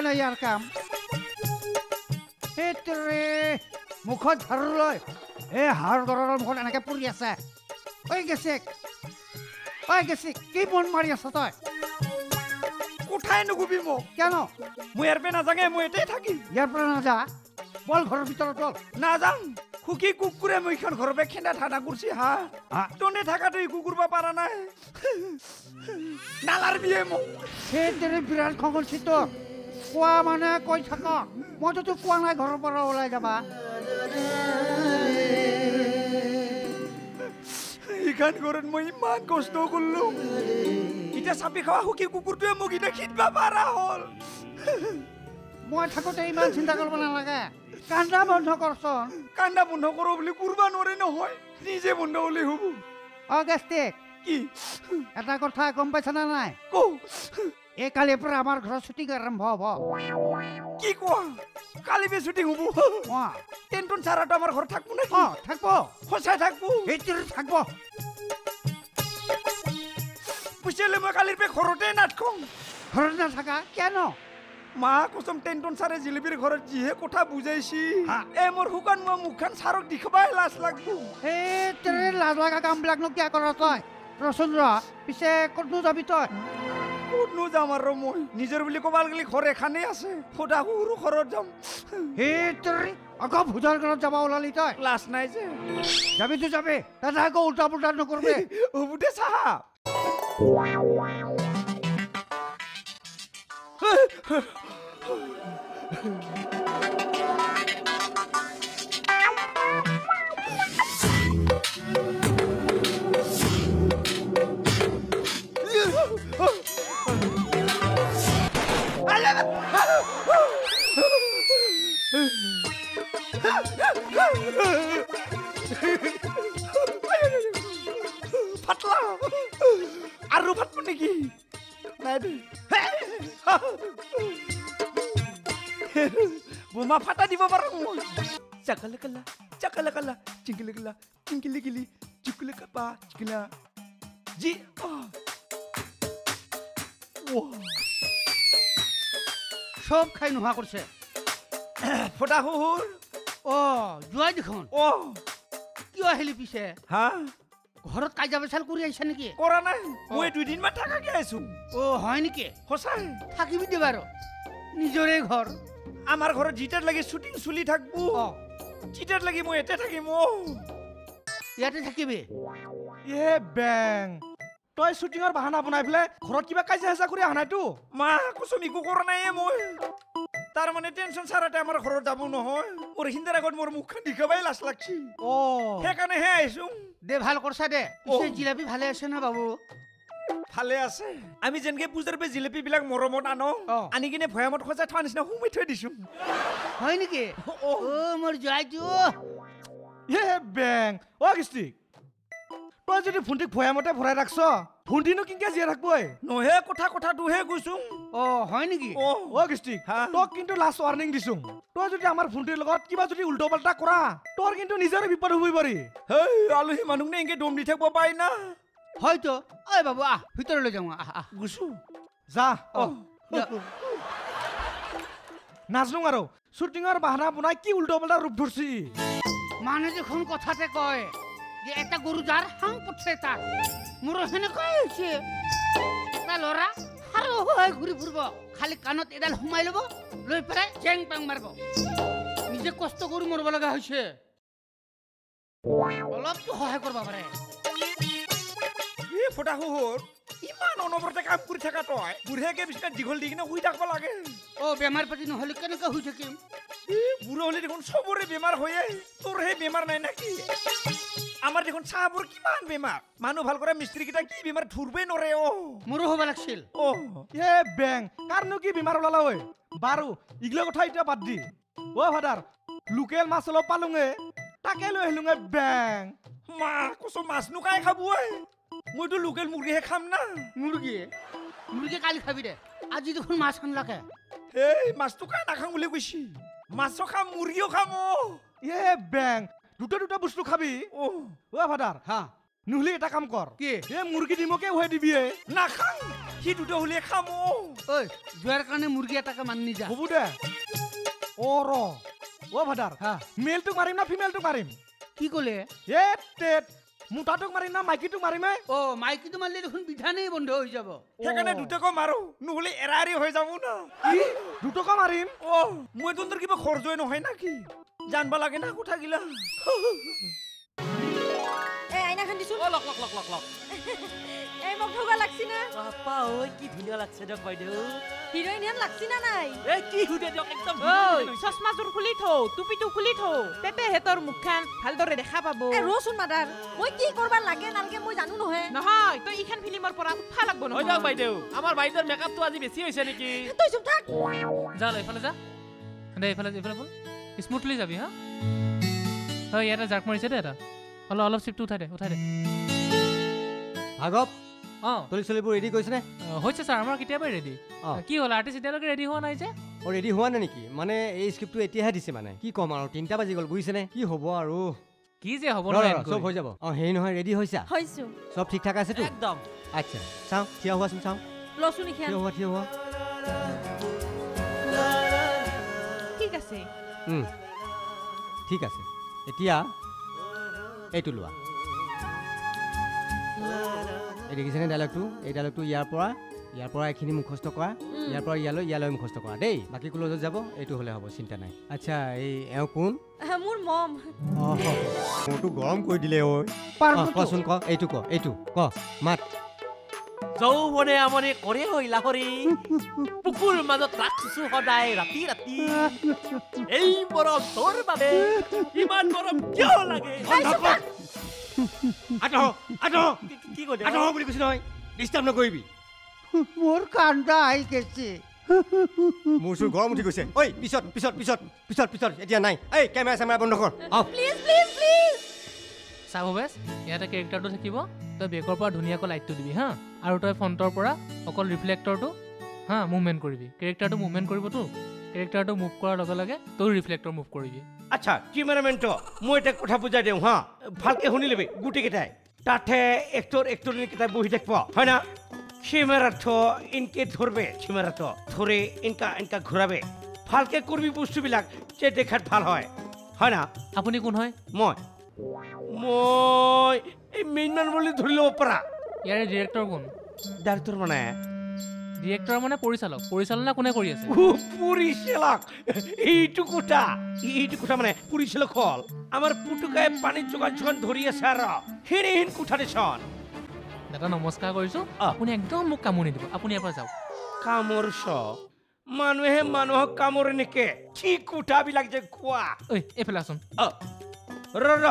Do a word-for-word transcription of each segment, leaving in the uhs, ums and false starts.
মানে ইয়াৰ কাম সেইটোৰে মুখত ঝাৰু লৈ এই হাড় গড়ৰ মুখত এনেকে পৰি আছে ঐ গেছিক ঐ গেছিক কি মন মাৰি আছ তই কোঠাই নুগুবি মোক কেন মই ইয়াৰ পৰা নাযাঙে মই এতেই থাকিম ইয়াৰ পৰা নাযা বল ঘৰৰ ভিতৰত বল নাযাং খুকি কুকুৰে মইখন ঘৰৰ পৰা খেন্দা ঠাণ্ডা কৰিছে হা তোনে থাকাটো একো কৰিব পৰা নাই নালাৰবিয়ে মোক সেইটোৰে বিৰাট খং উঠিছে তোৰ কোৱা মানে কৈ থাক মইতো তোক কোৱা নাই ঘৰৰ পৰা ওলাই যাবা এইখান ঘৰত মই ইমান কষ্ট কৰিলো এতিয়া চাপি খোৱা সুখী কুকুৰটোৱে মোক এতিয়া খিদবা পাৰা হ'ল মই থাকোঁতে ইমান চিন্তা কৰিব নালাগে কান্দা বন্ধ কৰচোন কান্দা বন্ধ কৰো বুলি কৰিব নোৱাৰে নহয় নিজে বন্ধ হ'লে হ'ব অ গেষ্টিক কি এটা কথা গম পাইছা না নাই কো এই কালিৰ পৰা আমাৰ ঘৰত শ্বুটিং আৰম্ভ হ'ব কি কোৱা কালি বে শ্বুটিং হ'ব অ টেনটন চাৰাটো আমাৰ ঘৰত থাকবো নেকি অ থাকব সঁচাই থাকবো সেইটোৰে থাকব পুছিলে মই কালিৰ পে ঘৰতে নাটকং ঘৰত নাথাকা কেন মা কসম টেনটন চাৰে জিলিপিৰ ঘৰত যিহে কথা বুজাইছি এ মোৰ শুকান মই মুখখন চাৰক দেখাবাই লাজ লাগবো সেইটোৰে লাজ লগা কামবিলাকনো কিয় কৰ তই ৰচোন ৰ পিছে ক'তনো যাবি তই ক'তনো যাম আৰু মই নিজৰ বুলি ক'বাল গ'লে ঘৰ এখানেই আছে সদা সৰু ঘৰত যাম সেইটোৰে আকৌ ভোজৰ ঘৰত যাব ওলালি তই লাজ নাই যে যাবিতো যাবি তাতে আকৌ উল্টা পুল্টা নকৰবি হ'ব দে চাহাব ফাটলা আৰু ফাটব নেকি নাই দে বোমা ফাটা দিব পাৰো মই চাকালে কালা চাকালে কালা চিংকিলে কালা চিংকিলে গিলি চিকুলে কাপা চিকলা জি সব খাই নোহোৱা কৰিছে ফটা হুহুৰ অ যোৱাই দেখোন অ কিয় আহিলি পিছে হা ঘৰত কাজিয়া পেচাল কৰি আহিছা নেকি কৰা নাই মই দুদিনমান থাকাকে আছো অ হয় নেকি সঁচাই থাকিবি দে বাৰু নিজৰে ঘৰ আমাৰ ঘৰত জিটাৰ লাগি শ্বুটিং চলি থাকবো জিটাৰ লাগি মই এতে থাকিম অ ইয়াতে থাকিবি এ বেং তই শ্বুটিঙৰ বাহানা বনাই পেলাই ঘৰত কিবা কাজিয়া হেঁচা কৰি অহা নাইতো মা কচম একো কৰা নাই মই তাৰ মানে টেনচন চাৰাতে আমাৰ ঘৰত যাব নহয় মোৰ হিন্দাৰ আগত মোৰ মুখখন দেখাবাই লাজ লাগছি অ সেইকাৰণেহে আহিছো দে ভাল কৰছা দে পিছে জিলাপি ভালে আছে না বাবু ভালে আছে আমি যেনকে পূজাৰ পে জিলাপি বিলাক মৰমত আনো আনি কিনে ভয়ামত খজাই থোৱা নিচিনা সুমাই থৈ দিছো হয় নেকি অ মোৰ জয়টো এ বেং অ গিষ্টিক তই যদি ভণ্টিক ভয়ামতে ভৰাই ৰাখছ ভণ্টিনো কিনকে জীয়াই থাকবই নহে কথা কথাটোহে কৈছো অ হয় নেকি অ অ গিষ্টিক তোক কিন্তু লাষ্ট ৱাৰ্নিং দিছো তই যদি আমাৰ ভণ্টিৰ লগত কিবা যদি উল্টা পাল্টা কৰা তোৰ কিন্তু নিজৰে বিপদ হবই পাৰি হেই আলহী মানুহ নে এনকে দম দি থাকিব পাই না হয়তো ঐ বাবু আহ ভিতৰলৈ যাওঁ আহ আহ গুছো যা অ নাজনো আৰু শ্বুটিঙৰ বাহানা বনাই কি উল্টা পাল্টা ৰূপ ধৰছি মানে দেখোন কথাতে কয় যে এটা গৰু যাৰ হাং পঠে তাৰ মোৰ সেনেকৈ হৈছে এটা ল'ৰা আৰু হৈ ঘূৰি ফুৰিব খালি কাণত এডাল সোমাই ল'ব লৈ পেলাই চেং পেং মাৰিব নিজে কষ্ট কৰি মৰিব লগা হৈছে অলপতো সহায় কৰিব পাৰে এই ফটা হুহুৰ ইমান অনবৰতে কাম কৰি থাকা তই বুঢ়ীয়াকে বিছনাত দীঘল দি কিনে শুই থাকিব লাগে অ বেমাৰ পাতি নহ'লে কেনেকৈ শুই থাকিম বুঢ়া হ'লে দেখোন চবৰে বেমাৰ হয়ে তোৰ সেই বেমাৰ নাই নেকি আমাৰ দেখোন চাহাবোৰ কিমান বেমাৰ মানুহ ভাল কৰা মিস্ত্ৰী কেইটা কি বেমাৰ ধৰবই নৰে অ মোৰো হ'ব লাগিছিল অ এ বেং কাৰণো কি বেমাৰ ওলালা ঐ বাৰু ইগলা কথা এতিয়া বাদ দি অ ফাদাৰ লোকেল মাছ অলপ পালোঙে তাকে লৈ আহিলোঙে বেং মা কচম মাছ নুকাই খাব ঐ মইতো লোকেল মুৰ্গীহে খাম না মুৰ্গী মুৰ্গী কালি খাবি দে আজি দেখোন মাছ আনলাকে এই মাছটো কাই নাখাম বুলি কৈছি মাছো খাম মুৰ্গীও খাম অ এ বেং দুটা দুটা বস্তু খাবি অ অ ফাদাৰ হা নহলে এটা কাম কৰ কি এ মুৰ্গী ডিমকে উহাই দিবি নাখাম সি দুটা হলে খাম ঐ যোৱাৰ কাৰণে মুৰ্গী এটাকে মানি যা হ'ব দে অ ৰ অ ভাদাৰ হা মেলটোক মাৰিম না ফিমেলটোক মাৰিম কি ক'লে এ তেত মোটাটোক মাৰিম না মাইকীটোক মাৰিম হে অ মাইকীটো মাৰিলে দেখোন বিধানেই বন্ধ হৈ যাব সেইকাৰণে দুটাকো মাৰো নহ'লে এৰা এৰি হৈ যাব না কি দুটকা মাৰিম অ মই তোৰ কিবা খৰচই নহয় নাকি জানবা লাগে না কথাগিলা এ আইনাখন দিছো অ লক লক লক লক লক এই মোক ধুবা লাগছি না বাপা ঐ কি ধুনীয়া লাগছে দিয়ক বাইদেউ হিৰোইন হেন লাগছি না নাই এই কি সুধে দিয়ক একদম ঐ চশমাযোৰ খুলি থৌ টুপিটো খুলি থৌ তেতিয়াহে তোৰ মুখখন ভালদৰে দেখা পাব এ ৰচোন মাদাৰ মই কি কৰবা লাগে নালগে মই জানো নহয় নহয় তই ইখান ফিল্মৰ পৰা উঠা লাগব হয় নহয় দিয়ক বাইদেউ আমাৰ বাইদেউৰ মেকআপটো আজি বেছি হৈছে নেকি তই চুপ থাক যা এইফালে যা দে এইফালে এইফালে বল স্মুথলি যাবি হা হয় ইয়াতে জাৰ্ক মাৰিছে দে এটা অলপ অলপ চিপটো উঠাই দে উঠাই দে ভাগৱ অঁ তলি চলিবোৰ ৰেডি কৰিছেনে হৈছে ছাৰ আমাৰ কেতিয়াবাই ৰেডি অঁ। কি হ'ল আৰ্টিষ্ট এতিয়ালৈকে ৰেডি হোৱা নাই যে অঁ ৰেডি হোৱা নাই নেকি মানে এই স্ক্ৰিপ্টটো এতিয়াহে দিছে মানে কি ক'ম আৰু তিনিটা বাজি গ'ল বুজিছেনে কি হ'ব আৰু কি যে হ'ব ৰ, নহয় ৰ, চব হৈ যাব অঁ হেৰি নহয় ৰেডি হৈছা হৈছো চব ঠিক ঠাক আছেতো একদম আচ্ছা চাওঁ থিয় হোৱাচোন চাওঁ লচোন ইখান থিয় হোৱা থিয় হোৱা ঠিক আছে উম, ঠিক আছে এতিয়া এইটো লোৱা এই দেখিছেনে ডাইলগটো এই ডাইলগটো ইয়াৰ পৰা ইয়াৰ পৰা এইখিনি মুখস্থ কৰা ইয়াৰ পৰা ইয়ালৈ ইয়ালৈ মুখস্থ কৰা দেই বাকী ক্লজত যাব এইটো হ'লে হ'ব চিন্তা নাই আচ্ছা এই এওঁ কোন মোৰ মম অঁ মোৰতো গৰম কৰি দিলে ঐ পাৰ্বতী। অঁ, কচোন ক এইটো ক এইটো ক মাত যৌৱনে আমনি কৰে হৈ লাহৰি পুকুৰ মাজত ৰাখিছো সদায় ৰাতি ৰাতি এই মৰম তোৰ বাবে ইমান মৰম কিয় লাগে আতহ আতহ কি- কি কৈ আতহ বুলি কৈছো নহয় ডিষ্টাৰ্ব নকৰিবি মোৰ কান্দা আহি গৈছে মোৰ চোৰ গৰম উঠি গৈছে ঐ পিছত পিছত পিছত পিছত পিছত এতিয়া নাই এই কেমেৰা চেমেৰা বন্ধ কৰ অফ প্লিজ প্লিজ প্লিজ চা ভৱেশ ইয়াতে কেৰেক্টাৰটো থাকিব তই বেকৰ পৰা ধুনীয়াকৈ লাইটটো দিবি হা আৰু তই ফ্ৰণ্টৰ পৰা অকল ৰিফ্লেক্টৰটো হা মুভমেণ্ট কৰিবি কেৰেক্টাৰটো মুভমেণ্ট কৰিবতো কেৰেক্টাৰটো মুভ কৰাৰ লগে লগে তই ৰিফ্লেক্টৰ মুভ কৰিবি আচ্ছা কেমেৰামেনটো মই এটা কথা বুজাই দিওঁ হা ভালকে শুনি ল'বি গোটেইকেইটাই তাতে এক্টৰ এক্টৰকেইটাই বহি থাকিব হয় না কেমেৰাটো ইনকে ধৰবে কেমেৰাটো ধৰে ইনকা ইনকা ঘূৰাবে ভালকে কৰবি বস্তুবিলাক যে দেখাত ভাল হয় হয় না আপুনি কোন হয় মই মই এই মেইনমান বুলি ধৰি ল'ব পাৰা ইয়াৰে ডিৰেক্টৰ কোন ডাইৰেক্টৰ মানে ডিৰেক্টৰ মানে পৰিচালক পৰিচালনা কোনে কৰি আছে উ, পৰিচালক এইটো কথা এইটো কথা মানে পৰিচালক হল আমাৰ পুতুকাই পানীত যোগান যোগান ধৰি আছে আৰু হেৰিহীন কোঠা দেচোন দাদা নমস্কাৰ কৰিছোঁ অঁ। আপুনি একদম মোক কামোৰ নিদিব আপুনি ইয়াৰ পৰা যাওক কামৰ চ মানুহে মানুহক কামোৰে নেকে কি কোঠাবিলাক যে খোৱা ঐ এইফালে আছোন অ, ৰ ৰ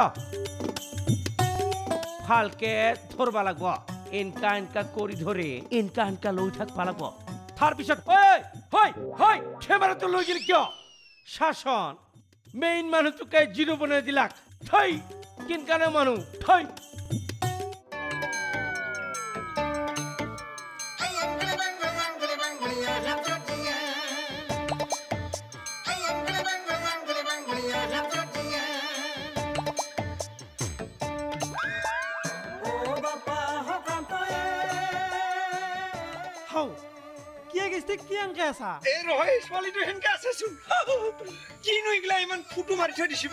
ভালকে ধৰবা লাগব এনকা এনকা কৰি ধৰি এনকা এনকা লৈ থাকবা লাগব তাৰপিছত ঐ হয় হয় কেমেৰাটো লৈ গেলি কিয় শাসন মেইন মানুহটোকে জিৰো বনাই দিলাক থৈ কিনকানে মানুহ থৈ হাও কিয় গেছতে কি আংকে আছা এই ৰহে ছোৱালীটো হেনকে আছেচোন কিনো এইগিলা ইমান ফুটো মাৰি থৈ দিছিব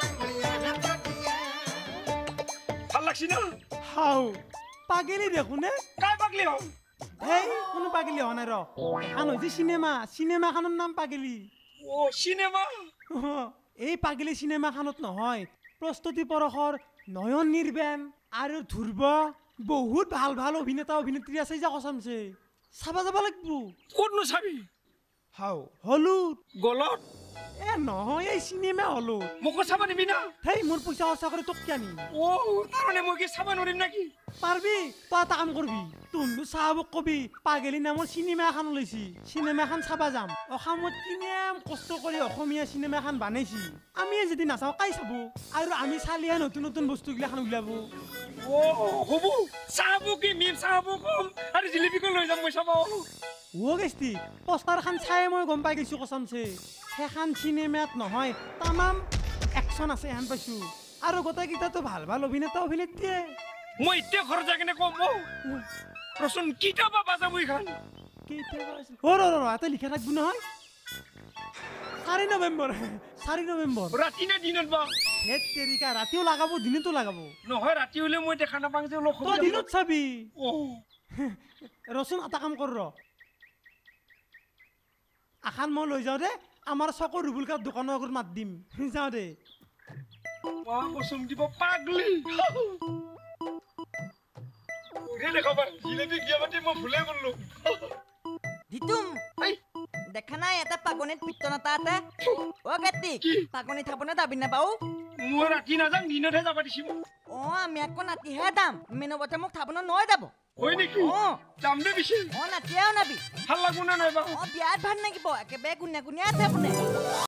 ভাল লাগছি না হাও পাগেলি দেখোনে কাই পাগলি হম হেই কোনো পাগেলি হোৱা নাই ৰ এখন হৈছে চিনেমা চিনেমাখনৰ নাম পাগেলি ও চিনেমা এই পাগেলি চিনেমাখনত নহয় প্ৰস্তুতি পৰশৰ নয়ন নিৰ্বেণ আৰু ধ্ৰুৱ বহুত ভাল ভাল অভিনেতা অভিনেত্ৰী আছে যে কচামছে চাবা যাব লাগিব ক'তনো চাবি হাও হলুত গলত এ নহয় এই চিনেমা হলুত মোকো চাব দিবি না হেই মোৰ পইচা খৰচা কৰি তোক কিয় নিম ও তাৰমানে মই কি চাব নোৱাৰিম নেকি পাৰবি তই এটা কাম কৰবি তোহনো চাহাবক কবি পাগেলি নামৰ চিনেমা এখন ওলাইছি চিনেমা এখন চাবা যাম অসমত কিমান কষ্ট কৰি অসমীয়া চিনেমা এখন বানাইছি আমি যদি নাচাওঁ কাই চাব আৰু আমি চালিয়া নতুন নতুন বস্তুগিলাখান ওলাব ও হ'ব চাব কি মিম চাব কম আৰু জিলিপিকো লৈ যাম মই চাব ও গেষ্টি পোষ্টাৰখন চাই মই গম পাই গৈছো কচামছে সেইখন চিনেমাত নহয় তামাম একশ্যন আছে হেন পাইছো আৰু গোটেইকেইটাতো ভাল ভাল অভিনেতা অভিনেত্ৰীয়ে মই এতিয়া ঘৰত যাই কিনে কম ৰচোন কিতাবা বাজাব এইখান কেতিয়াবা আছিল অ ৰ ৰ এটা লিখা থাকবো নহয় চাৰি নৱেম্বৰ চাৰি নৱেম্বৰ ৰাতি নে দিনত বা হেত তেৰিকা ৰাতিও লাগাব দিনতো লাগাব নহয় ৰাতি হলে মই দেখা নাপাওঁ যে অলপ তই দিনত চাবি অ ৰচোন এটা কাম কৰ ৰ আখান মই লৈ যাওঁ দে আমাৰ চকৰ ৰুবুল কাপ দোকানৰ আগত মাত দিম যাওঁ দে মা কচম দিব পাগলি রে দেখাবা জিলেবি গিয়াবাটি মই ভুলে গলো দিতুম দেখা নাই এটা পাগনিত পিত্তন এটা আছে অ কাৰ্তিক পাগনি থাপনে যাবি না বাও মই ৰাতি নাযাম দিনতহে যাবা দিছিম অ আমি আকৌ নাতিহে যাম মেনবতে মোক থাপনে নয় যাব হয় নেকি অ যাম দে বিছে অ নাতিয়েও নাবি ভাল লাগব না নাই বা অ বিয়াত ভাল লাগিব একেবাৰে গুণীয়া গুণীয়া আছে আপুনি